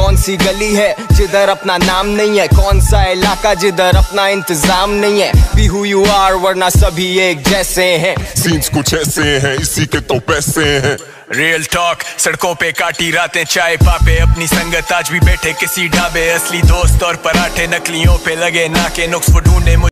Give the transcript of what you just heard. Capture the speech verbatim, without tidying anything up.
कौन सी गली है जिधर अपना नाम नहीं है, कौन सा इलाका जिधर अपना इंतजाम नहीं है। बी हू यू आर वरना सभी एक जैसे हैं। सीन्स कुछ ऐसे हैं, इसी के तो पैसे हैं। रियल टॉक, सड़कों पे काटी रातें चाय पापे, अपनी संगत आज भी बैठे किसी ढाबे। असली दोस्त और पराठे, नकलियों पे लगे नाके नुक्स वो ढूंढे मुझे।